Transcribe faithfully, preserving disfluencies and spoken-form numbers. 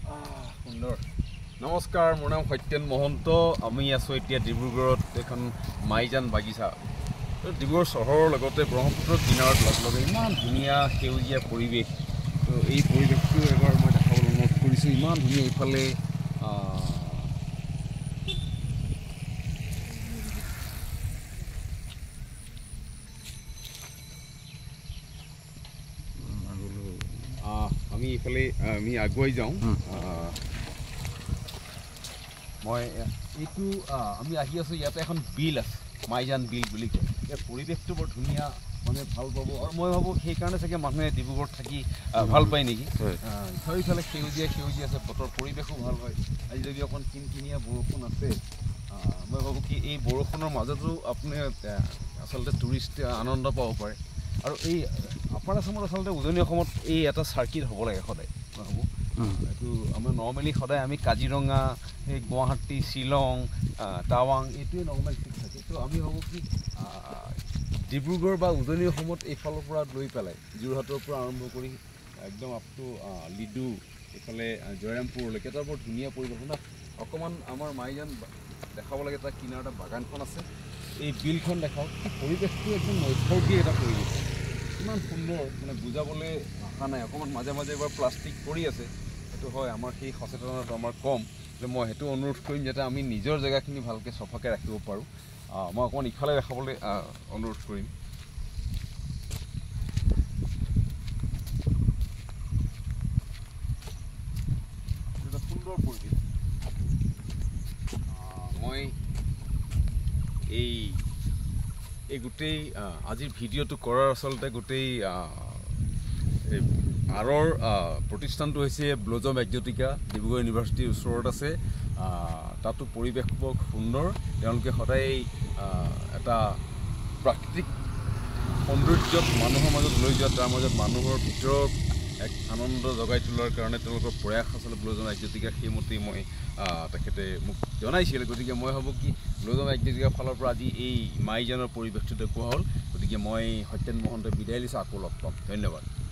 সুন্দৰ নমস্কাৰ মোৰ নাম সত্যেন মহন্ত আমি আছো এতিয়া ডিব্ৰুগড়ত এখন মাইজান বাগিচা ডিব্ৰুগড় চহৰৰ লগতে ব্ৰহ্মপুত্ৰৰ কিনাৰত লগ লগে ইমান ধুনীয়া সেউজীয়া পৰিৱেশ তো এই পৰিৱেশটো এবাৰ মই দেখাবলৈ অনুৰোধ কৰিছোঁ ইমান ধুনীয়া ইফালে আমি ইফালে আমি আগুৱাই যাওঁ মই এইটো আমি আহি আছোঁ ইয়াতে এখন বিল আছে মাইজান বিল বুলি কয় ইয়াৰ পৰিৱেশটো বৰ ধুনীয়া মানে ভাল পাব আৰু মই ভাবোঁ সেইকাৰণে চাগে মানুহে ডিব্ৰুগড়ত থাকি ভাল পায় নেকি চাৰিওফালে সেউজীয়া সেউজীয়া আছে বতৰ পৰিৱেশো ভাল হয় আজি যদি অকণ কিনকিনীয়া বৰষুণ আছে মই ভাবোঁ কি এই বৰষুণৰ মাজতো আপুনি আচলতে টুৰিষ্ট আনন্দ পাব পাৰে আৰু এই আপাৰ আসামত আচলতে উজনি অসমত এই এটা চাৰ্কিট হ'ব লাগে সদায় মই ভাবোঁ এইটো আমাৰ নৰ্মেলি সদায় আমি কাজিৰঙা এই গুৱাহাটী শ্বিলং টাৱাং এইটোৱে নৰ্মেল ঠিক থাকে তো আমি ভাবোঁ কি ডিব্ৰুগড় বা উজনি অসমত এইফালৰ পৰা লৈ পেলাই যোৰহাটৰ পৰা আৰম্ভ কৰি একদম আপ টু লিডু এইফালে জয়ৰামপুৰলৈকে এটা বৰ ধুনীয়া পৰিৱেশ না অকণমান আমাৰ মাইজান দেখাব লাগে এটা কিনাৰ এটা বাগানখন আছে এই বিলখন দেখাওক পৰিৱেশটো একদম নৈসৰ্গিক এটা পৰিৱেশ ইমান সুন্দৰ মানে বুজাবলৈ ভাষা নাই অকণমান মাজে মাজে এবাৰ প্লাষ্টিক পৰি আছে সেইটো হয় আমাৰ সেই সচেতনতা আমাৰ কম যে মই সেইটো অনুৰোধ কৰিম যাতে আমি নিজৰ জেগাখিনি ভালকৈ চফাকৈ ৰাখিব পাৰোঁ মই অকণমান ইফালে দেখাবলৈ অনুৰোধ কৰিম এটা সুন্দৰ পৰিৱেশ মই এই এই গোটেই আজিৰ ভিডিঅ'টো কৰাৰ আচলতে গোটেই আৰৰ প্ৰতিষ্ঠানটো হৈছে ব্লজম এক্সোটিকা ডিব্ৰুগড় ইউনিভাৰ্চিটিৰ ওচৰত আছে তাতো পৰিৱেশ বৰ সুন্দৰ তেওঁলোকে সদায় এটা প্ৰাকৃতিক সৌন্দৰ্যক মানুহৰ মাজত লৈ যোৱা তাৰ মাজত মানুহৰ ভিতৰত এক আনন্দ জগাই তোলাৰ কাৰণে তেওঁলোকৰ প্ৰয়াস আচলতে ব্লজম এক্সোটিকা সেইমতেই মই তেখেতে মোক জনাইছিল গতিকে মই ভাবোঁ কি ব্লজম এক্সোটিকাৰ ফালৰ পৰা আজি এই মাইজানৰ পৰিৱেশটো দেখুওৱা হ'ল গতিকে মই সত্যেন মহন্তই বিদায় লৈছোঁ আকৌ লগ পাম ধন্যবাদ।